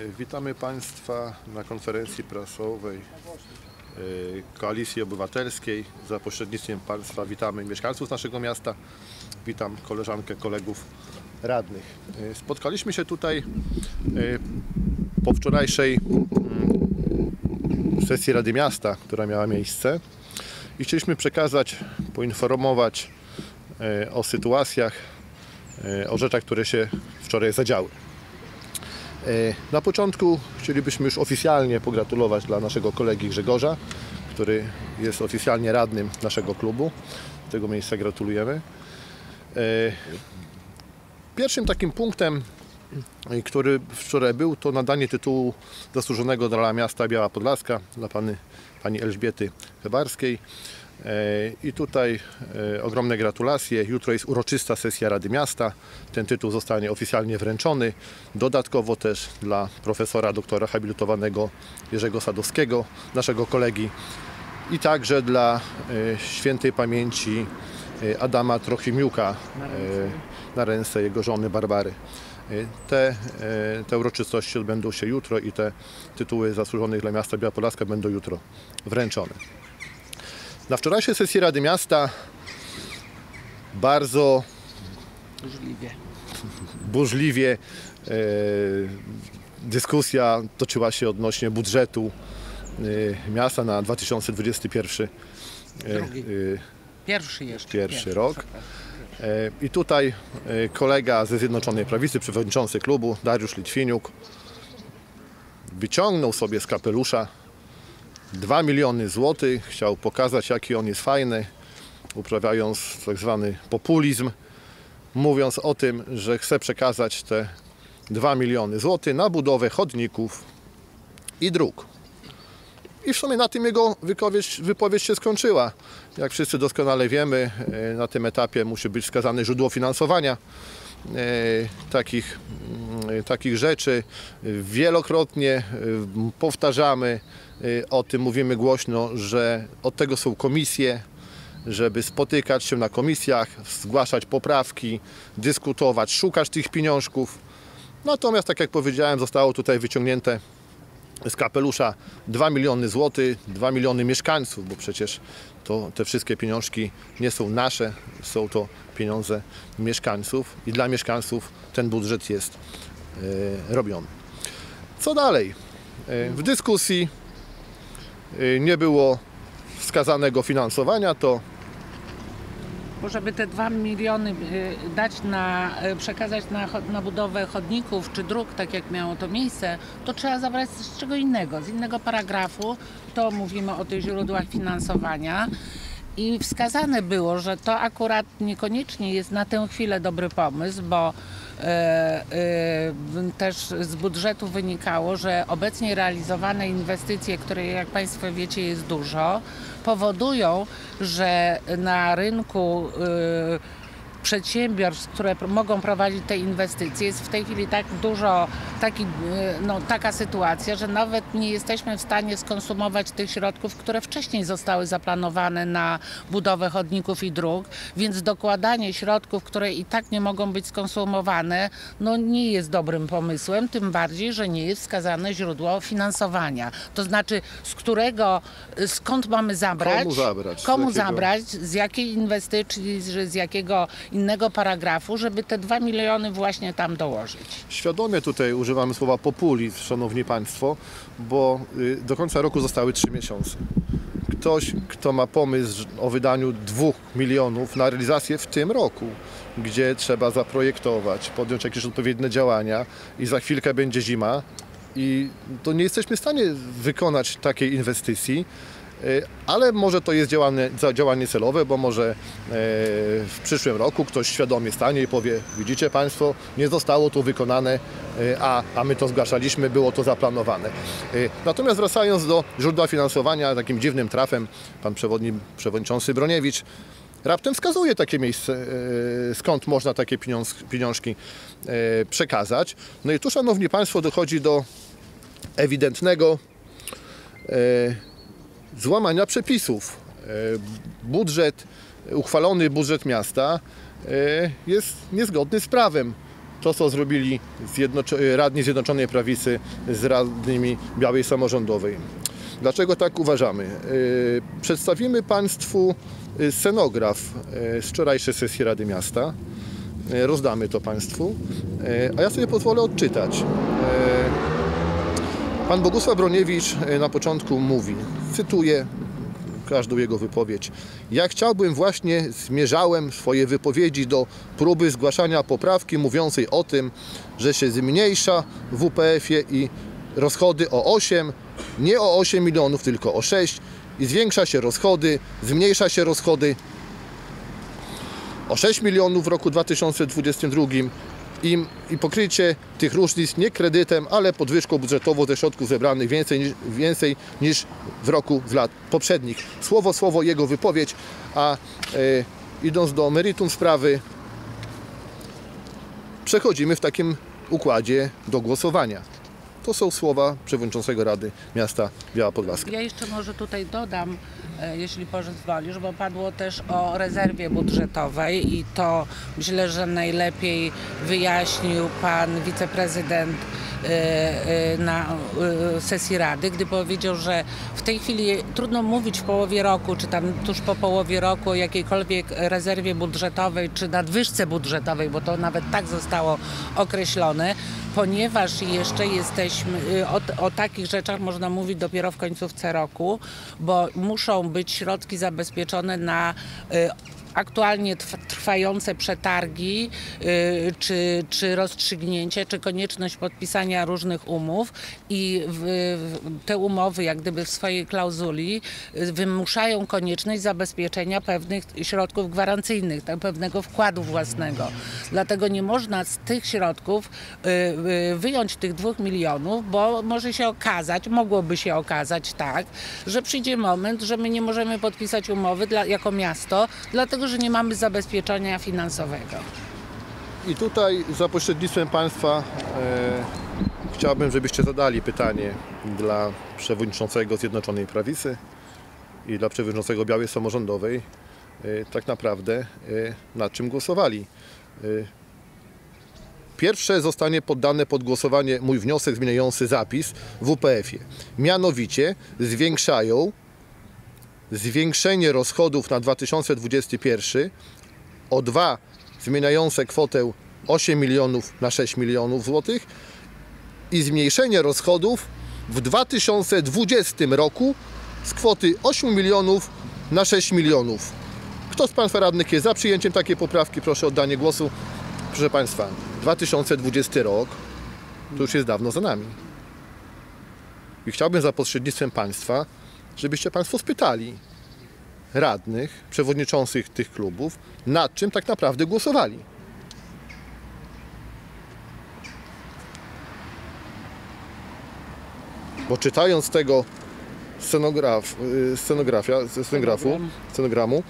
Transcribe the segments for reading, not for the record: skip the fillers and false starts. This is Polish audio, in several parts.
Witamy Państwa na konferencji prasowej Koalicji Obywatelskiej. Za pośrednictwem Państwa witamy mieszkańców naszego miasta. Witam koleżankę, kolegów radnych. Spotkaliśmy się tutaj po wczorajszej sesji Rady Miasta, która miała miejsce, i chcieliśmy przekazać, poinformować o sytuacjach, o rzeczach, które się wczoraj zadziały. Na początku chcielibyśmy już oficjalnie pogratulować dla naszego kolegi Grzegorza, który jest oficjalnie radnym naszego klubu. Z tego miejsca gratulujemy. Pierwszym takim punktem, który wczoraj był, to nadanie tytułu zasłużonego dla miasta Biała Podlaska dla pani Elżbiety Chybarskiej. I tutaj ogromne gratulacje. Jutro jest uroczysta sesja Rady Miasta. Ten tytuł zostanie oficjalnie wręczony. Dodatkowo też dla profesora doktora habilitowanego Jerzego Sadowskiego, naszego kolegi, i także dla świętej pamięci Adama Trochimiuka na ręce jego żony Barbary. Te uroczystości odbędą się jutro i te tytuły zasłużonych dla miasta Biała Podlaska będą jutro wręczone. Na wczorajszej sesji Rady Miasta bardzo burzliwie dyskusja toczyła się odnośnie budżetu miasta na 2021 pierwszy rok. I tutaj kolega ze Zjednoczonej Prawicy, przewodniczący klubu Dariusz Litwiniuk, wyciągnął sobie z kapelusza 2 miliony złotych, chciał pokazać, jaki on jest fajny, uprawiając tak zwany populizm, mówiąc o tym, że chce przekazać te 2 miliony złotych na budowę chodników i dróg. I w sumie na tym jego wypowiedź się skończyła. Jak wszyscy doskonale wiemy, na tym etapie musi być wskazane źródło finansowania takich rzeczy. Wielokrotnie powtarzamy o tym, mówimy głośno, że od tego są komisje, żeby spotykać się na komisjach, zgłaszać poprawki, dyskutować, szukać tych pieniążków. Natomiast, tak jak powiedziałem, zostało tutaj wyciągnięte z kapelusza 2 miliony złotych, 2 miliony mieszkańców, bo przecież te wszystkie pieniążki nie są nasze, są to pieniądze mieszkańców i dla mieszkańców ten budżet jest robiony. Co dalej? W dyskusji nie było wskazanego finansowania, to bo żeby te 2 miliony przekazać na budowę chodników czy dróg, tak jak miało to miejsce, to trzeba zabrać z czego innego, z innego paragrafu. To mówimy o tych źródłach finansowania. I wskazane było, że to akurat niekoniecznie jest na tę chwilę dobry pomysł, bo też z budżetu wynikało, że obecnie realizowane inwestycje, które, jak Państwo wiecie, jest dużo, powodują, że na rynku przedsiębiorstw, które mogą prowadzić te inwestycje, jest w tej chwili tak dużo, taka sytuacja, że nawet nie jesteśmy w stanie skonsumować tych środków, które wcześniej zostały zaplanowane na budowę chodników i dróg, więc dokładanie środków, które i tak nie mogą być skonsumowane, nie jest dobrym pomysłem, tym bardziej, że nie jest wskazane źródło finansowania. To znaczy, skąd mamy zabrać, komu zabrać, z jakiej inwestycji, z jakiego innego paragrafu, żeby te 2 miliony właśnie tam dołożyć. Świadomie tutaj używamy słowa populizm, szanowni państwo, bo do końca roku zostały 3 miesiące. Ktoś, kto ma pomysł o wydaniu 2 milionów na realizację w tym roku, gdzie trzeba zaprojektować, podjąć jakieś odpowiednie działania i za chwilkę będzie zima, i to nie jesteśmy w stanie wykonać takiej inwestycji. Ale może to jest działanie celowe, bo może w przyszłym roku ktoś świadomie stanie i powie: widzicie Państwo, nie zostało to wykonane, a my to zgłaszaliśmy, było to zaplanowane. Natomiast wracając do źródła finansowania, takim dziwnym trafem pan przewodniczący Broniewicz raptem wskazuje takie miejsce, skąd można takie pieniążki przekazać. No i tu, szanowni państwo, dochodzi do ewidentnego złamania przepisów. Uchwalony budżet miasta jest niezgodny z prawem. to, co zrobili radni Zjednoczonej Prawicy z radnymi Białej Samorządowej. Dlaczego tak uważamy? Przedstawimy Państwu scenograf z wczorajszej sesji Rady Miasta. Rozdamy to Państwu, a ja sobie pozwolę odczytać. Pan Bogusław Broniewicz na początku mówi, cytuję każdą jego wypowiedź. Ja zmierzałem swoje wypowiedzi do próby zgłaszania poprawki mówiącej o tym, że się zmniejsza w WPF-ie i rozchody o 8, nie o 8 milionów, tylko o 6 i zmniejsza się rozchody o 6 milionów w roku 2022 i pokrycie tych różnic nie kredytem, ale podwyżką budżetową ze środków zebranych więcej niż w lat poprzednich. Słowo w słowo jego wypowiedź, a idąc do meritum sprawy, przechodzimy w takim układzie do głosowania. To są słowa przewodniczącego Rady Miasta Biała Podlaska. Ja jeszcze może tutaj dodam, jeśli pozwolisz, bo padło też o rezerwie budżetowej i to myślę, że najlepiej wyjaśnił pan wiceprezydent na sesji Rady, gdy powiedział, że w tej chwili trudno mówić w połowie roku, czy tam tuż po połowie roku o jakiejkolwiek rezerwie budżetowej, czy nadwyżce budżetowej, bo to nawet tak zostało określone, ponieważ jeszcze jesteśmy, o takich rzeczach można mówić dopiero w końcówce roku, bo muszą być środki zabezpieczone na aktualnie trwające przetargi, czy rozstrzygnięcie, czy konieczność podpisania różnych umów i te umowy jak gdyby w swojej klauzuli wymuszają konieczność zabezpieczenia pewnych środków gwarancyjnych, pewnego wkładu własnego. Dlatego nie można z tych środków wyjąć tych 2 milionów, bo mogłoby się okazać tak, że przyjdzie moment, że my nie możemy podpisać umowy jako miasto, dlatego że nie mamy zabezpieczenia finansowego. I tutaj za pośrednictwem Państwa chciałbym, żebyście zadali pytanie dla przewodniczącego Zjednoczonej Prawicy i dla przewodniczącego Białej Samorządowej, tak naprawdę nad czym głosowali. Pierwsze zostanie poddane pod głosowanie mój wniosek zmieniający zapis w WPF-ie. Mianowicie zwiększenie rozchodów na 2021 o 2 zmieniające kwotę 8 milionów na 6 milionów złotych i zmniejszenie rozchodów w 2020 roku z kwoty 8 milionów na 6 milionów. Kto z Państwa radnych jest za przyjęciem takiej poprawki? Proszę o oddanie głosu. Proszę Państwa, 2020 rok to już jest dawno za nami. I chciałbym za pośrednictwem Państwa, żebyście Państwo spytali radnych, przewodniczących tych klubów, nad czym tak naprawdę głosowali. Bo czytając tego scenogramu,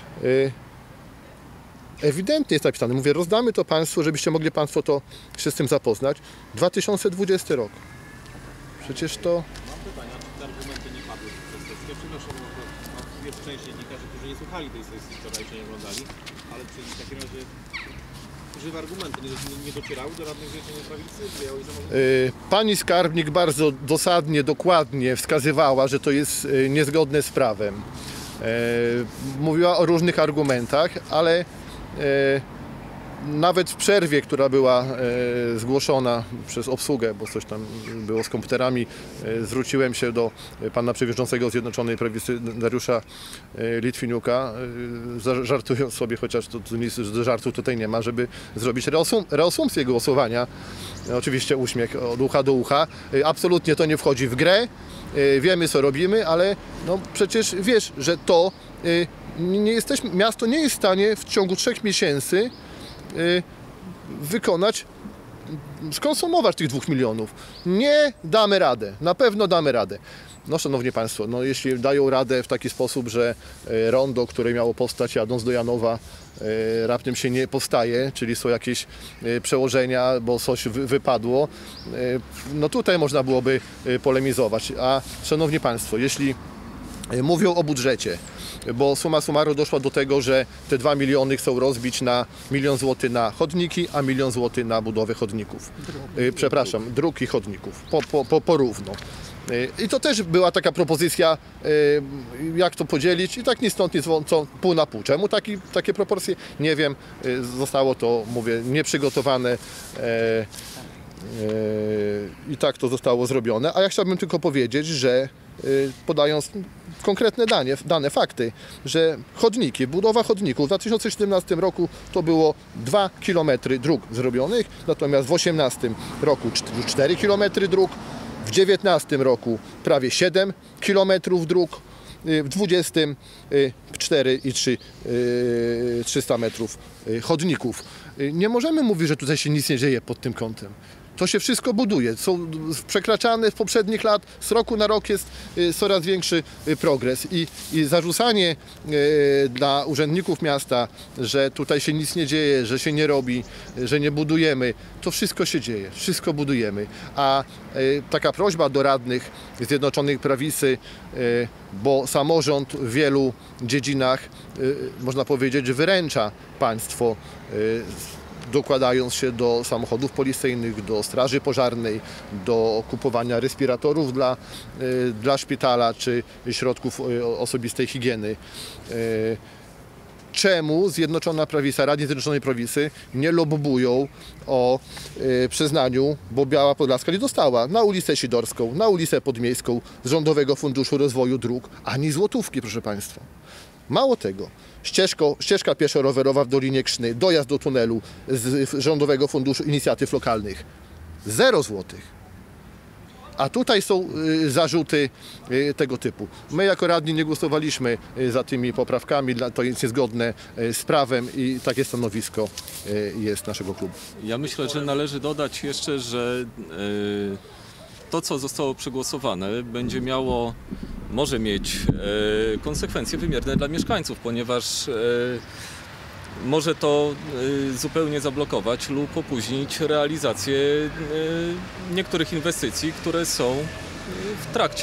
ewidentnie jest napisane, mówię, rozdamy to Państwu, żebyście mogli Państwo się z tym zapoznać. 2020 rok. Przecież to... Mam pytania, czy te argumenty nie padły przez sesję? Przepraszam, jest część dziennikarzy, którzy nie słuchali tej sesji wczoraj, nie oglądali, ale czy w takim razie używa argumenty nie docierały do radnych Zjednoczonej Prawicy? Pani skarbnik bardzo dosadnie, dokładnie wskazywała, że to jest niezgodne z prawem. Mówiła o różnych argumentach, ale nawet w przerwie, która była zgłoszona przez obsługę, bo coś tam było z komputerami, zwróciłem się do pana przewodniczącego Zjednoczonej Prawicy Dariusza Litwiniuka, żartując sobie, chociaż to nic do żartu tutaj nie ma, żeby zrobić reasumpcję głosowania. Oczywiście uśmiech od ucha do ucha. Absolutnie to nie wchodzi w grę. Wiemy, co robimy, ale no przecież wiesz, że to miasto nie jest w stanie w ciągu 3 miesięcy skonsumować tych 2 milionów. Nie damy radę, na pewno damy radę. No szanowni Państwo, no jeśli dają radę w taki sposób, że rondo, które miało powstać jadąc do Janowa, raptem się nie powstaje, czyli są jakieś przełożenia, bo coś wypadło, no tutaj można byłoby polemizować. A szanowni Państwo, jeśli mówią o budżecie, bo summa summarum doszła do tego, że te 2 miliony chcą rozbić na 1 000 000 złotych na chodniki, a 1 000 000 złotych na budowę chodników. Przepraszam, dróg i chodników, porówno. I to też była taka propozycja, jak to podzielić i tak ni stąd, ni stąd, pół na pół. Czemu takie proporcje? Nie wiem, zostało to, mówię, nieprzygotowane i tak to zostało zrobione. A ja chciałbym tylko powiedzieć, że podając konkretne dane, fakty, że chodniki, budowa chodników w 2017 roku to było 2 km dróg zrobionych, natomiast w 2018 roku 4 km dróg, w 2019 roku prawie 7 km dróg, w 2020 4,3 metrów chodników. Nie możemy mówić, że tutaj się nic nie dzieje pod tym kątem. To się wszystko buduje. Są przekraczane w poprzednich lat, z roku na rok jest coraz większy progres i zarzucanie dla urzędników miasta, że tutaj się nic nie dzieje, że się nie robi, że nie budujemy, to wszystko się dzieje, wszystko budujemy. A taka prośba do radnych Zjednoczonej Prawicy, bo samorząd w wielu dziedzinach, można powiedzieć, wyręcza państwo, dokładając się do samochodów policyjnych, do straży pożarnej, do kupowania respiratorów dla szpitala czy środków osobistej higieny. Czemu Zjednoczona Prawica, radni Zjednoczonej Prawicy nie lobbują o przyznaniu, bo Biała Podlaska nie dostała na ulicę Sidorską, na ulicę Podmiejską z Rządowego Funduszu Rozwoju Dróg, ani złotówki, proszę Państwa. Mało tego, ścieżka pieszo-rowerowa w Dolinie Krzny, dojazd do tunelu z Rządowego Funduszu Inicjatyw Lokalnych. 0 złotych. A tutaj są zarzuty tego typu. My jako radni nie głosowaliśmy za tymi poprawkami, to jest niezgodne z prawem i takie stanowisko jest naszego klubu. Ja myślę, że należy dodać jeszcze, że to, co zostało przegłosowane, może mieć konsekwencje wymierne dla mieszkańców, ponieważ może to zupełnie zablokować lub opóźnić realizację niektórych inwestycji, które są w trakcie.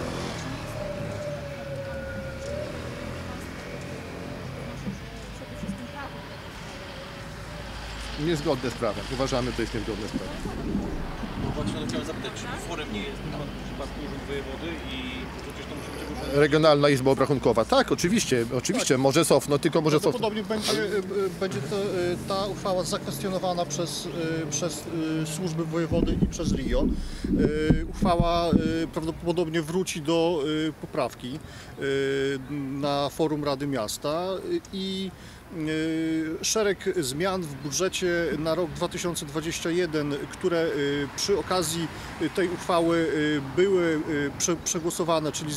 Niezgodne z prawem. Uważamy, że to jest niezgodne z prawem. Właśnie chciałem zapytać, czy forem nie jest w przypadku Urząd Wojewody i przecież to musi być Urząd... Regionalna Izba Obrachunkowa. Tak, oczywiście, może cofnąć, tylko może cofnąć. Prawdopodobnie będzie ta uchwała zakwestionowana przez służby wojewody i przez RIO. Uchwała prawdopodobnie wróci do poprawki na forum Rady Miasta i szereg zmian w budżecie na rok 2021, które przy okazji tej uchwały były przegłosowane, czyli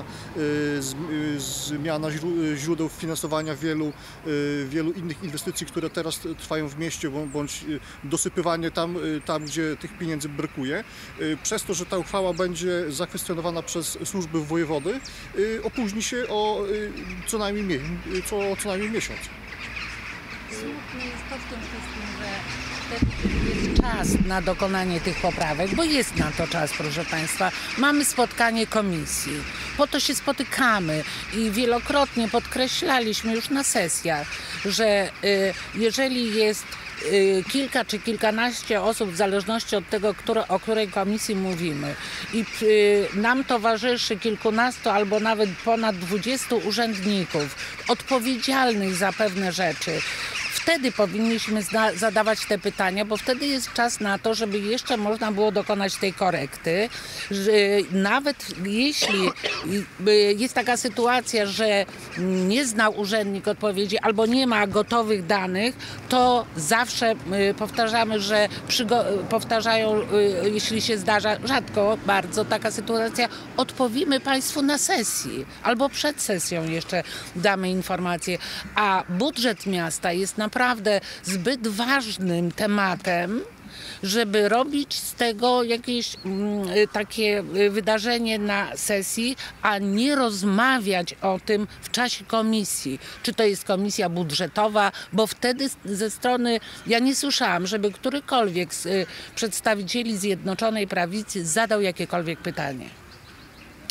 zmiana źródeł finansowania wielu innych inwestycji, które teraz trwają w mieście, bądź dosypywanie tam, gdzie tych pieniędzy brakuje. Przez to, że ta uchwała będzie zakwestionowana przez służby wojewody, opóźni się o co najmniej miesiąc. Smutne jest to w tym wszystkim, że jest czas na dokonanie tych poprawek, bo jest na to czas, proszę Państwa. Mamy spotkanie komisji, po to się spotykamy i wielokrotnie podkreślaliśmy już na sesjach, że jeżeli jest kilka czy kilkanaście osób, w zależności od tego, o której komisji mówimy, i nam towarzyszy kilkunastu albo nawet ponad 20 urzędników odpowiedzialnych za pewne rzeczy, wtedy powinniśmy zadawać te pytania, bo wtedy jest czas na to, żeby jeszcze można było dokonać tej korekty. Że nawet jeśli jest taka sytuacja, że nie zna urzędnik odpowiedzi albo nie ma gotowych danych, to zawsze powtarzamy, że powtarzają, jeśli się zdarza, rzadko bardzo taka sytuacja, odpowiemy Państwu na sesji albo przed sesją jeszcze damy informacje, a budżet miasta jest naprawdę zbyt ważnym tematem, żeby robić z tego jakieś takie wydarzenie na sesji, a nie rozmawiać o tym w czasie komisji. Czy to jest komisja budżetowa, bo wtedy ze strony, ja nie słyszałam, żeby którykolwiek z przedstawicieli Zjednoczonej Prawicy zadał jakiekolwiek pytanie.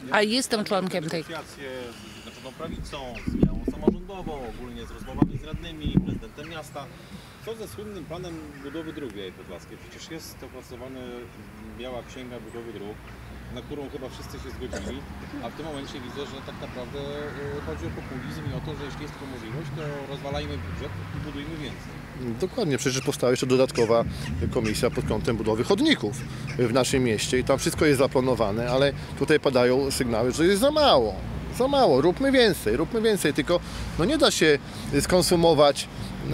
A jestem członkiem tej. Negocjacje z Zjednoczoną Prawicą, z białą samorządową, ogólnie z rozmowami z radnymi, prezydentem miasta. Co ze słynnym planem budowy dróg w Białej Podlaskiej? Przecież jest opracowana biała księga budowy dróg, na którą chyba wszyscy się zgodzili, a w tym momencie widzę, że tak naprawdę chodzi o populizm i o to, że jeśli jest tylko możliwość, to rozwalajmy budżet i budujmy więcej. Dokładnie, przecież powstała jeszcze dodatkowa komisja pod kątem budowy chodników w naszym mieście i tam wszystko jest zaplanowane, ale tutaj padają sygnały, że jest za mało. Za mało, róbmy więcej, tylko no nie da się skonsumować.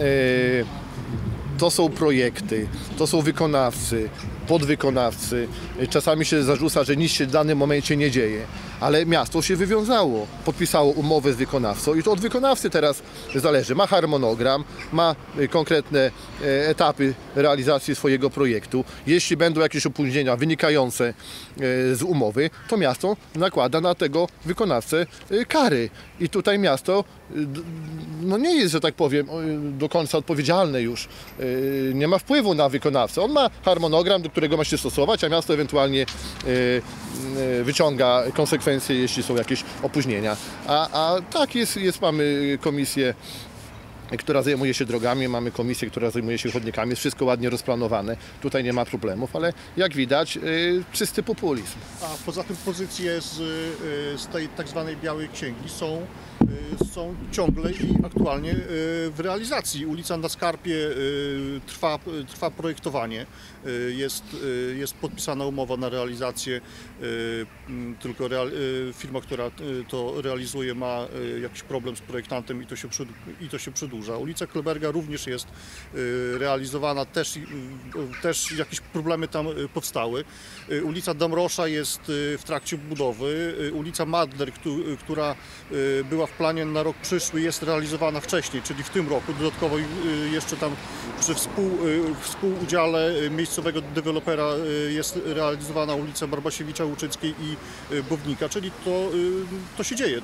To są projekty, to są wykonawcy, podwykonawcy. Czasami się zarzuca, że nic się w danym momencie nie dzieje, ale miasto się wywiązało, podpisało umowę z wykonawcą i to od wykonawcy teraz zależy. Ma harmonogram, ma konkretne etapy realizacji swojego projektu. Jeśli będą jakieś opóźnienia wynikające z umowy, to miasto nakłada na tego wykonawcę kary. I tutaj miasto no nie jest, że tak powiem, do końca odpowiedzialne już. Nie ma wpływu na wykonawcę. On ma harmonogram, do którego ma się stosować, a miasto ewentualnie wyciąga konsekwencje, jeśli są jakieś opóźnienia. A tak jest, mamy komisję, która zajmuje się drogami, mamy komisję, która zajmuje się chodnikami, jest wszystko ładnie rozplanowane, tutaj nie ma problemów, ale jak widać czysty populizm. A poza tym pozycje z tej tak zwanej białej księgi są ciągle i aktualnie w realizacji. Ulica na Skarpie trwa projektowanie, jest podpisana umowa na realizację, tylko firma, która to realizuje, ma jakiś problem z projektantem i to się przedłuża. Ulica Kleberga również jest realizowana, też jakieś problemy tam powstały. Ulica Damrosza jest w trakcie budowy. Ulica Madler, która była w planie na rok przyszły, jest realizowana wcześniej, czyli w tym roku. Dodatkowo jeszcze tam przy współudziale miejscowego dewelopera jest realizowana ulica Barbasiewicza-Łuczyckiej i Bownika, czyli to się dzieje.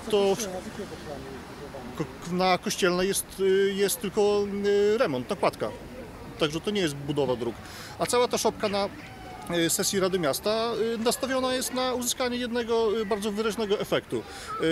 Na Kościelnej jest tylko remont, nakładka. Także to nie jest budowa dróg. A cała ta szopka na sesji Rady Miasta nastawiona jest na uzyskanie jednego bardzo wyraźnego efektu.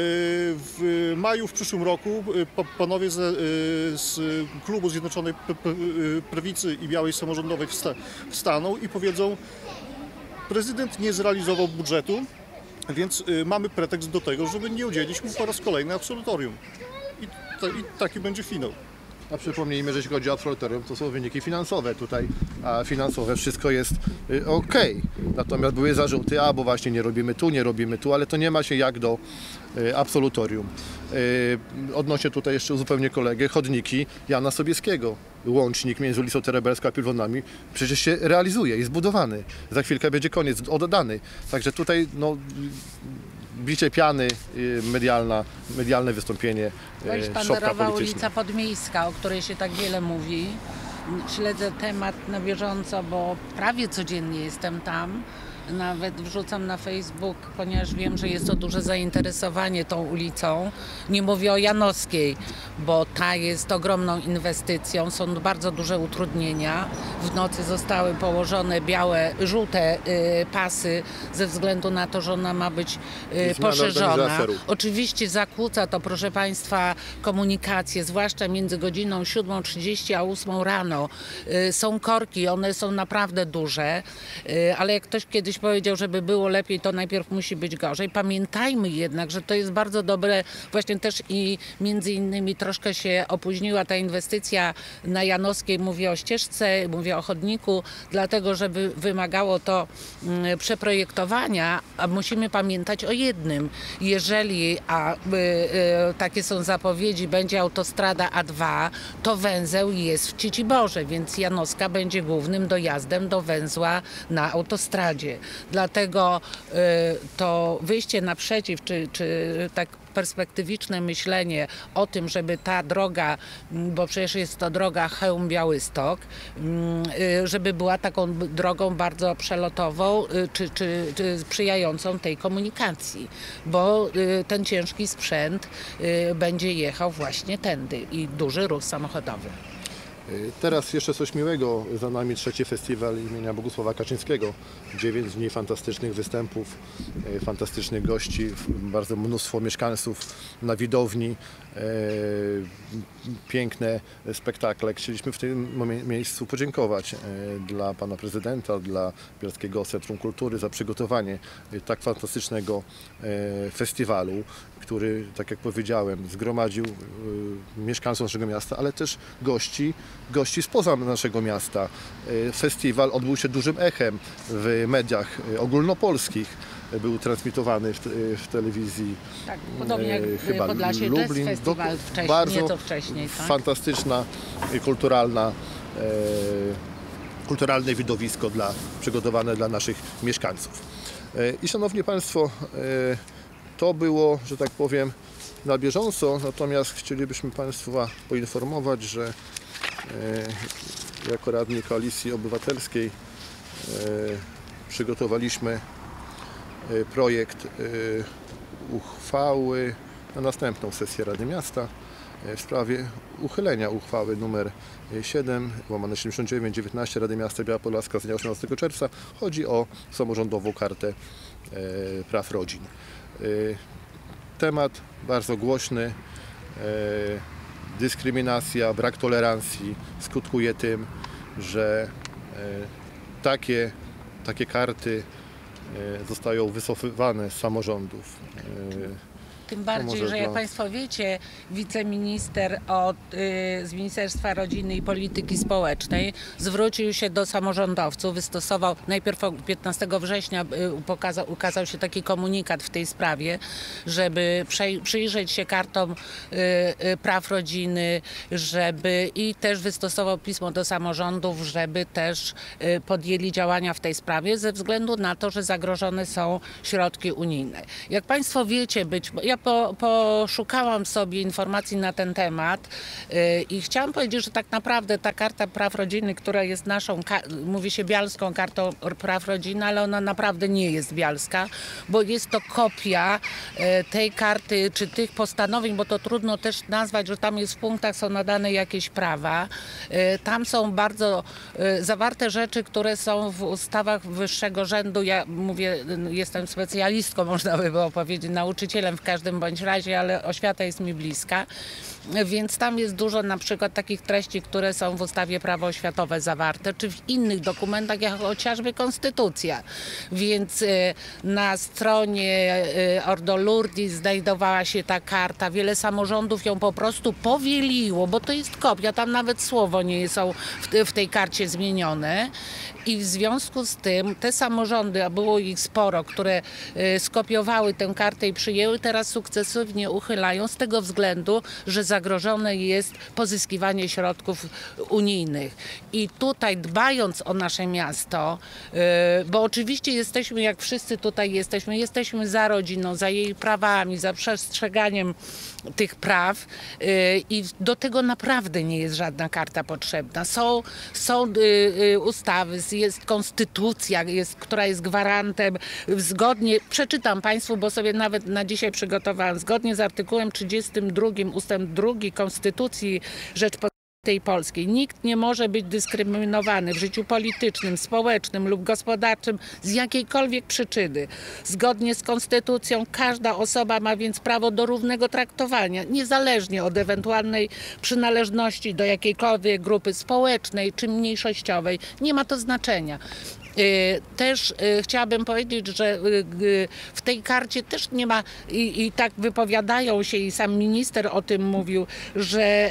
W maju w przyszłym roku panowie z klubu Zjednoczonej Prawicy i Białej Samorządowej wstaną i powiedzą: prezydent nie zrealizował budżetu, więc mamy pretekst do tego, żeby nie udzielić mu po raz kolejny absolutorium. I taki będzie finał. A przypomnijmy, że jeśli chodzi o absolutorium, to są wyniki finansowe. Tutaj finansowe wszystko jest ok. Natomiast były zarzuty, bo właśnie nie robimy tu, ale to nie ma się jak do absolutorium. Odnośnie tutaj jeszcze uzupełnię kolegę, chodniki Jana Sobieskiego. Łącznik między ulicą Terebelską a Piłonami przecież się realizuje, jest budowany. Za chwilkę będzie koniec, oddany. Także tutaj no, bicie piany, medialne wystąpienie, Sztandarowa ulica Podmiejska, o której się tak wiele mówi. Śledzę temat na bieżąco, bo prawie codziennie jestem tam. Nawet wrzucam na Facebook, ponieważ wiem, że jest to duże zainteresowanie tą ulicą. Nie mówię o Janowskiej, bo ta jest ogromną inwestycją, są bardzo duże utrudnienia. W nocy zostały położone żółte pasy ze względu na to, że ona ma być poszerzona. Oczywiście zakłóca to, proszę Państwa, komunikację, zwłaszcza między godziną 7:30 a 8 rano. Są korki, one są naprawdę duże, ale jak ktoś kiedyś powiedział, żeby było lepiej, to najpierw musi być gorzej. Pamiętajmy jednak, że to jest bardzo dobre, właśnie też i między innymi troszkę się opóźniła ta inwestycja na Janowskiej, mówię o ścieżce, mówię o chodniku, dlatego, żeby wymagało to przeprojektowania, a musimy pamiętać o jednym. Jeżeli, takie są zapowiedzi, będzie autostrada A2, to węzeł jest w Ciciborze, więc Janowska będzie głównym dojazdem do węzła na autostradzie. Dlatego to wyjście naprzeciw, czy tak perspektywiczne myślenie o tym, żeby ta droga, bo przecież jest to droga Chełm-Białystok, żeby była taką drogą bardzo przelotową, czy sprzyjającą tej komunikacji, bo ten ciężki sprzęt będzie jechał właśnie tędy i duży ruch samochodowy. Teraz jeszcze coś miłego, za nami 3. festiwal imienia Bogusława Kaczyńskiego. 9 dni fantastycznych występów, fantastycznych gości, bardzo mnóstwo mieszkańców na widowni, piękne spektakle. Chcieliśmy w tym miejscu podziękować dla pana prezydenta, dla Bielskiego Centrum Kultury za przygotowanie tak fantastycznego festiwalu, który, tak jak powiedziałem, zgromadził mieszkańców naszego miasta, ale też gości spoza naszego miasta. Festiwal odbył się dużym echem w mediach ogólnopolskich. Był transmitowany w telewizji. Tak, podobnie jak chyba Podlasie Jazz Lublin. Festiwal wcześniej, Bardzo nieco wcześniej. Tak? fantastyczna, kulturalne widowisko przygotowane dla naszych mieszkańców. I szanowni państwo, to było, że tak powiem, na bieżąco, natomiast chcielibyśmy państwa poinformować, że jako radni Koalicji Obywatelskiej przygotowaliśmy projekt uchwały na następną sesję Rady Miasta w sprawie uchylenia uchwały nr 7/79/19 Rady Miasta Biała Podlaska z dnia 18 czerwca. Chodzi o samorządową kartę praw rodzin. Temat bardzo głośny. Dyskryminacja, brak tolerancji skutkuje tym, że takie karty zostają wycofywane z samorządów. Tym bardziej, że jak Państwo wiecie, wiceminister z Ministerstwa Rodziny i Polityki Społecznej zwrócił się do samorządowców, wystosował, najpierw 15 września ukazał się taki komunikat w tej sprawie, żeby przyjrzeć się kartom praw rodziny, i też wystosował pismo do samorządów, żeby też podjęli działania w tej sprawie ze względu na to, że zagrożone są środki unijne. Jak Państwo wiecie, ja poszukałam sobie informacji na ten temat i chciałam powiedzieć, że tak naprawdę ta Karta Praw Rodziny, która jest naszą, mówi się bialską Kartą Praw Rodziny, ale ona naprawdę nie jest bialska, bo jest to kopia tej karty, czy tych postanowień, bo to trudno też nazwać, że tam jest w punktach są nadane jakieś prawa. Tam są bardzo zawarte rzeczy, które są w ustawach wyższego rzędu. Ja mówię, jestem specjalistką, można by było powiedzieć, nauczycielem w każdym bądź razie, ale oświata jest mi bliska, więc tam jest dużo na przykład takich treści, które są w ustawie prawo oświatowe zawarte, czy w innych dokumentach, jak chociażby konstytucja. Więc na stronie Ordo Lourdes znajdowała się ta karta. Wiele samorządów ją po prostu powieliło, bo to jest kopia, tam nawet słowo nie są w tej karcie zmienione. I w związku z tym te samorządy, a było ich sporo, które skopiowały tę kartę i przyjęły, teraz sukcesywnie uchylają z tego względu, że zagrożone jest pozyskiwanie środków unijnych. I tutaj dbając o nasze miasto, bo oczywiście jesteśmy, jak wszyscy tutaj jesteśmy za rodziną, za jej prawami, za przestrzeganiem tych praw i do tego naprawdę nie jest żadna karta potrzebna. Są ustawy, jest konstytucja, która jest gwarantem, przeczytam Państwu, bo sobie nawet na dzisiaj przygotowałam, zgodnie z artykułem 32 ustęp 2 Konstytucji Rzeczypospolitej Polskiej nikt nie może być dyskryminowany w życiu politycznym, społecznym lub gospodarczym z jakiejkolwiek przyczyny. Zgodnie z konstytucją każda osoba ma więc prawo do równego traktowania, niezależnie od ewentualnej przynależności do jakiejkolwiek grupy społecznej czy mniejszościowej. Nie ma to znaczenia. Też chciałabym powiedzieć, że w tej karcie też nie ma, i tak wypowiadają się, i sam minister o tym mówił, że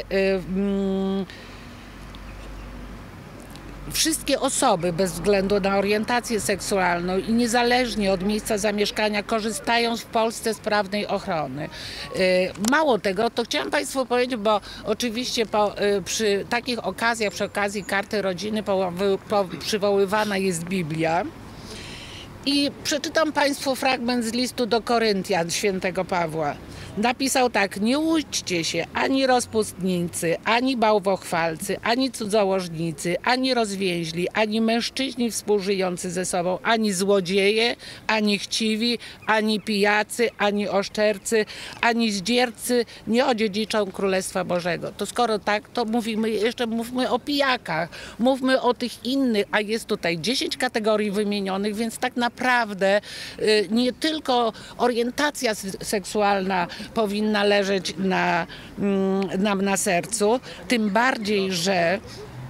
wszystkie osoby bez względu na orientację seksualną i niezależnie od miejsca zamieszkania korzystają w Polsce z prawnej ochrony. Mało tego, to chciałam Państwu powiedzieć, bo oczywiście przy takich okazjach, przy okazji Karty Rodziny przywoływana jest Biblia. I przeczytam Państwu fragment z listu do Koryntian świętego Pawła. napisał tak: nie łudźcie się ani rozpustnicy, ani bałwochwalcy, ani cudzołożnicy, ani rozwięźli, ani mężczyźni współżyjący ze sobą, ani złodzieje, ani chciwi, ani pijacy, ani oszczercy, ani zdziercy nie odziedziczą Królestwa Bożego. To skoro tak, to mówmy o pijakach, mówmy o tych innych, a jest tutaj 10 kategorii wymienionych, więc tak naprawdę nie tylko orientacja seksualna powinna leżeć nam na sercu, tym bardziej, że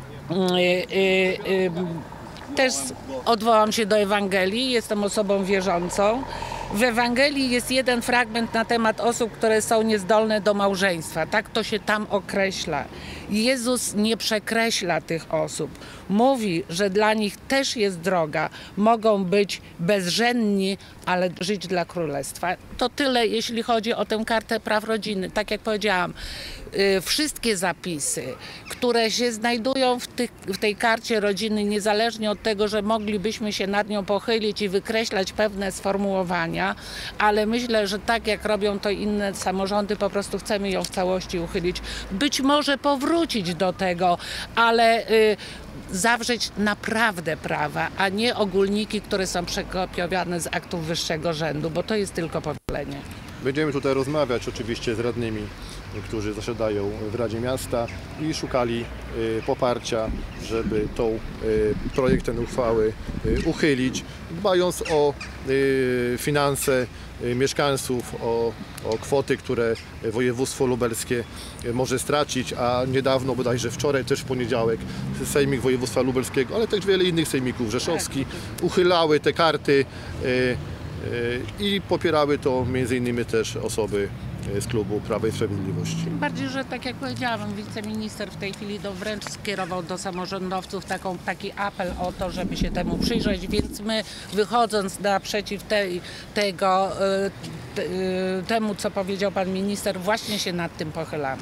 też odwołam się do Ewangelii, jestem osobą wierzącą. W Ewangelii jest jeden fragment na temat osób, które są niezdolne do małżeństwa. Tak to się tam określa. Jezus nie przekreśla tych osób. Mówi, że dla nich też jest droga. Mogą być bezżenni, ale żyć dla Królestwa. To tyle, jeśli chodzi o tę kartę praw rodziny. Tak jak powiedziałam, wszystkie zapisy, które się znajdują w tej karcie rodziny, niezależnie od tego, że moglibyśmy się nad nią pochylić i wykreślać pewne sformułowania, ale myślę, że tak jak robią to inne samorządy, po prostu chcemy ją w całości uchylić. Być może powrócić do tego, ale zawrzeć naprawdę prawa, a nie ogólniki, które są przekopiowane z aktów wyższego rzędu, bo to jest tylko powielenie. Będziemy tutaj rozmawiać oczywiście z radnymi, którzy zasiadają w Radzie Miasta i szukali poparcia, żeby projekt ten uchwały uchylić, dbając o finanse mieszkańców, o kwoty, które województwo lubelskie może stracić, a niedawno, bodajże wczoraj, też w poniedziałek, Sejmik Województwa Lubelskiego, ale też wiele innych sejmików, rzeszowski, uchylały te karty i popierały to m.in. też osoby z klubu Prawa i Sprawiedliwości. Tym bardziej, że tak jak powiedziałam, wiceminister w tej chwili wręcz skierował do samorządowców taki apel o to, żeby się temu przyjrzeć, więc my, wychodząc naprzeciw temu, co powiedział pan minister, właśnie się nad tym pochylamy.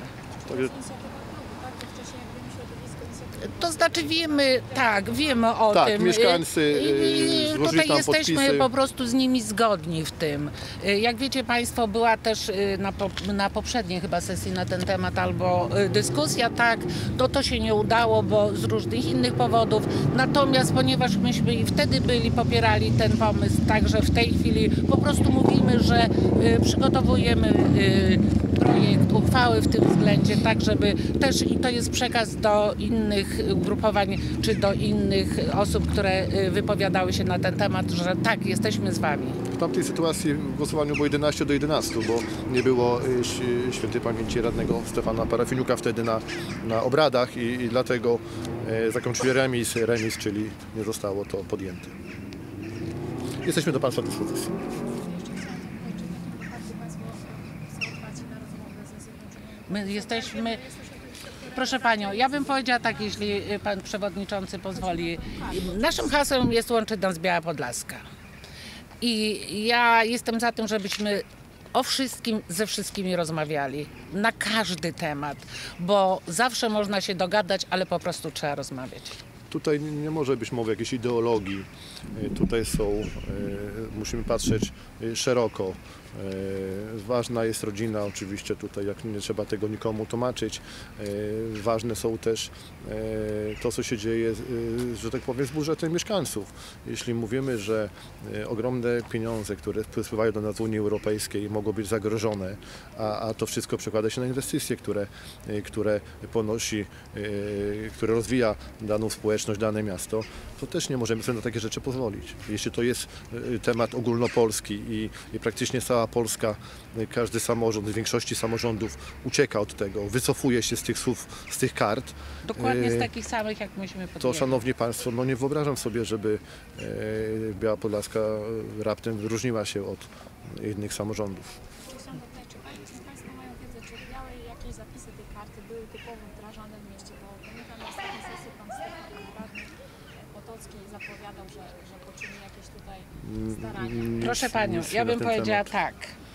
To znaczy wiemy o tym. Mieszkańcy złożyli tutaj tam jesteśmy podpisy. po prostu z nimi zgodni w tym. Jak wiecie państwo, była też na poprzedniej chyba sesji na ten temat albo dyskusja, tak, to się nie udało, bo z różnych innych powodów. Natomiast ponieważ myśmy i wtedy popierali ten pomysł, także w tej chwili po prostu mówimy, że przygotowujemy projekt uchwały w tym względzie, tak żeby też, i to jest przekaz do innych ugrupowań, czy do innych osób, które wypowiadały się na ten temat, że tak, jesteśmy z wami. W tamtej sytuacji w głosowaniu było 11-11, bo nie było świętej pamięci radnego Stefana Parafiniuka wtedy na obradach i dlatego zakończyli remis, czyli nie zostało to podjęte. Jesteśmy do Państwa dyspozycji. My jesteśmy... Proszę Panią, ja bym powiedziała tak, jeśli Pan Przewodniczący pozwoli. Naszym hasłem jest Łączy nas Biała Podlaska. I ja jestem za tym, żebyśmy o wszystkim ze wszystkimi rozmawiali. Na każdy temat, bo zawsze można się dogadać, ale po prostu trzeba rozmawiać. Tutaj nie może być mowy o jakiejś ideologii. Tutaj musimy patrzeć szeroko. Ważna jest rodzina oczywiście tutaj, jak nie trzeba tego nikomu tłumaczyć. Ważne są też to, co się dzieje, że tak powiem, z budżetem mieszkańców. Jeśli mówimy, że ogromne pieniądze, które spływają do nas z Unii Europejskiej, mogą być zagrożone, a to wszystko przekłada się na inwestycje, które które rozwija daną społeczność, dane miasto, to też nie możemy sobie na takie rzeczy pozwolić. Jeśli to jest temat ogólnopolski i praktycznie cała Polska, każdy samorząd, w większości samorządów ucieka od tego, wycofuje się z tych słów, z tych kart. Dokładnie z takich samych, jak myśmy podjęli. To, szanowni państwo, no nie wyobrażam sobie, żeby Biała Podlaska raptem wyróżniła się od innych samorządów. Czy Państwo mają wiedzę, czy w Białej jakieś zapisy tej karty były typowo wdrażane w mieście? Bo pamiętam, na ostatniej sesji pan Stefan, radny Potocki, zapowiadał, że poczyni jakieś tutaj starania. Proszę Panią, ja bym powiedziała tak.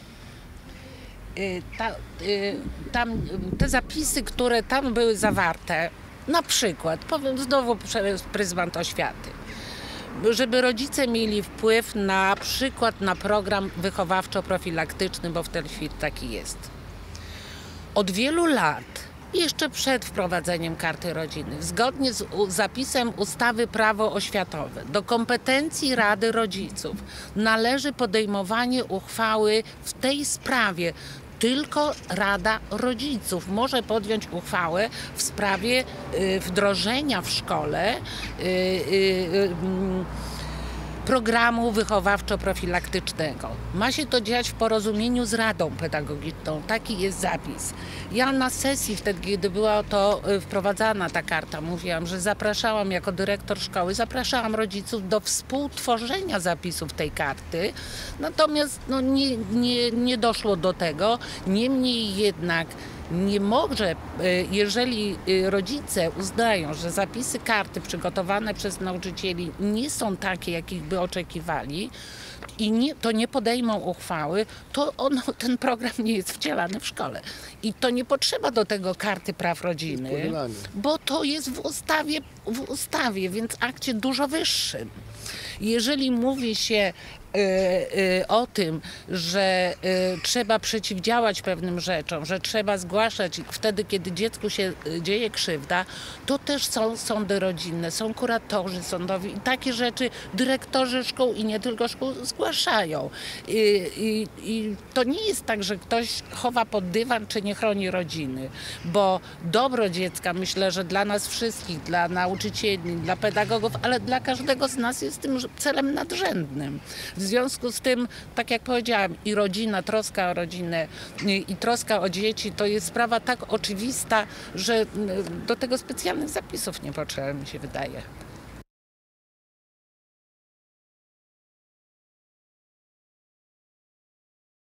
Te zapisy, które tam były zawarte, na przykład, powiem znowu przez pryzmat oświaty, żeby rodzice mieli wpływ na przykład na program wychowawczo-profilaktyczny, bo w tej chwili taki jest. Od wielu lat, jeszcze przed wprowadzeniem karty rodziny, zgodnie z zapisem ustawy Prawo oświatowe, do kompetencji Rady Rodziców należy podejmowanie uchwały w tej sprawie. Tylko Rada Rodziców może podjąć uchwałę w sprawie wdrożenia w szkole programu wychowawczo-profilaktycznego. Ma się to dziać w porozumieniu z Radą Pedagogiczną. Taki jest zapis. Ja na sesji wtedy, kiedy była to wprowadzana ta karta, mówiłam, że zapraszałam jako dyrektor szkoły, zapraszałam rodziców do współtworzenia zapisów tej karty. Natomiast no, nie doszło do tego. Niemniej jednak nie może, jeżeli rodzice uznają, że zapisy karty przygotowane przez nauczycieli nie są takie, jakich by oczekiwali i to nie podejmą uchwały, to ten program nie jest wcielany w szkole. I to nie potrzeba do tego karty praw rodziny, bo to jest w ustawie, więc akcie dużo wyższym. Jeżeli mówi się o tym, że trzeba przeciwdziałać pewnym rzeczom, że trzeba zgłaszać wtedy, kiedy dziecku się dzieje krzywda, to też są sądy rodzinne, są kuratorzy sądowi i takie rzeczy dyrektorzy szkół i nie tylko szkół zgłaszają. I to nie jest tak, że ktoś chowa pod dywan czy nie chroni rodziny, bo dobro dziecka, myślę, że dla nas wszystkich, dla nauczycieli, dla pedagogów, ale dla każdego z nas jest tym celem nadrzędnym. W związku z tym, tak jak powiedziałam, i rodzina, troska o rodzinę i troska o dzieci to jest sprawa tak oczywista, że do tego specjalnych zapisów nie potrzeba, mi się wydaje.